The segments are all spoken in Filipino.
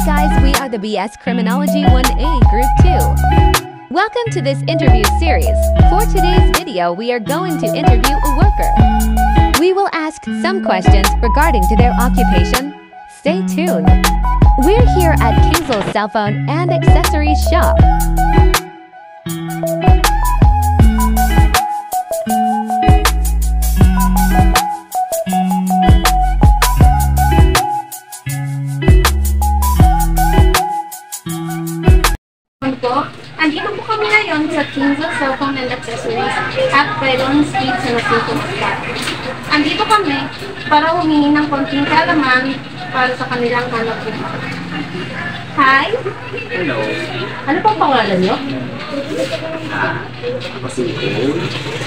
guys, we are the BS Criminology 1A Group 2. Welcome to this interview series. For today's video, we are going to interview a worker. We will ask some questions regarding to their occupation. Stay tuned. We're here at Kingsell's Cell Phone and Accessories Shop. Andito po kami ngayon sa Kingsell's Cell Phone and Accessories at Pedon Street sa Nasito Mascar. Andito kami para humingi ng konting kaalaman para sa kanilang hanap buhay. Hi! Hello. Ano pong pangalan nyo? Ako si Cole.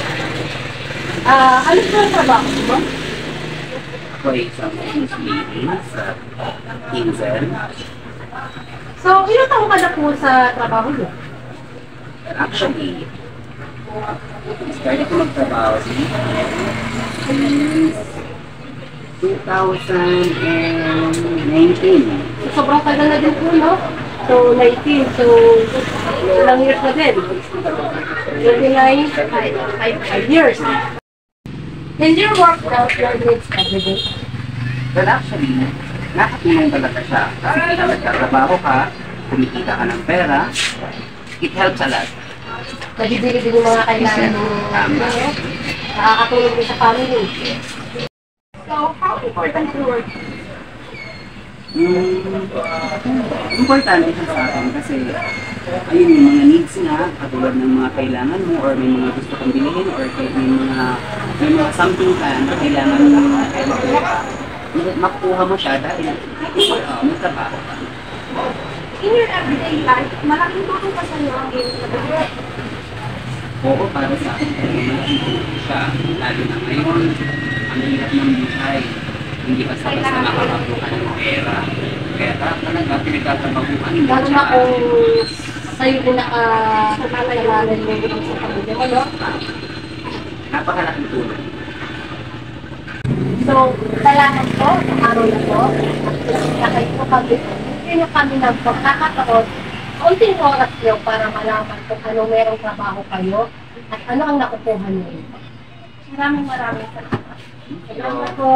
Ano po ang trabaho mo? Ako ay isang office lady sa Kingsell. So, ilang taon ka na po sa trabaho nyo? Actually, started ko magtrabaho sa 2019. So, sobrang tagal na din po, no? So, 19. So, ilang years na din? 29, 5 years. And your work out your needs every day? Well, actually, nakatulong talaga siya. Kasi kung nagtatrabaho ka, kumikita ka ng pera, it helps a lot. Nabibili din yung mga kailangan mo. Nakakatulong din sa family. So, how important your work? Importante siya sa akin kasi ayun yung mga needs nga, katulad ng mga kailangan mo or may mga gusto kong bilhin or may mga something ka na kailangan mo makuha. Makuha mo siya dahil may trabaho ka. In your everyday life, malaking tulong pa sa iyo ang iyong trabaho. Oo, para sa akin. Malaking tulong siya. Lalo na ngayon, ang hirap ng buhay. Hindi ka basta makakakuha ng pera. Kaya talaga pinagtatrabahuan mo. Lalo na kung sa'yo din nakakalalan mo sa pamilya mo, no? Napakalaking tulong. So, salamat po, sa araw na po. Nakay po kami. Hindi nyo kami nagpagkakataon. Kaunting oras nyo para malaman kung ano merong trabaho kayo at ano ang nakukuha nyo. Maraming salamat. Salamat po.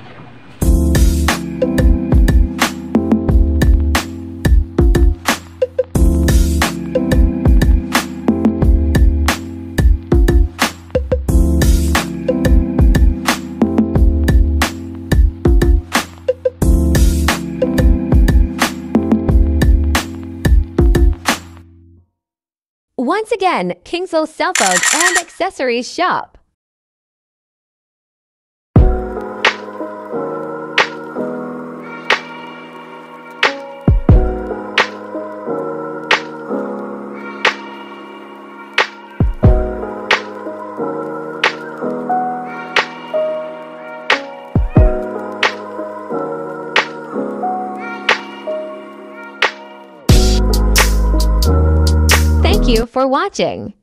Once again, Kingsell's Cell Phone and Accessories Shop. Thank you for watching.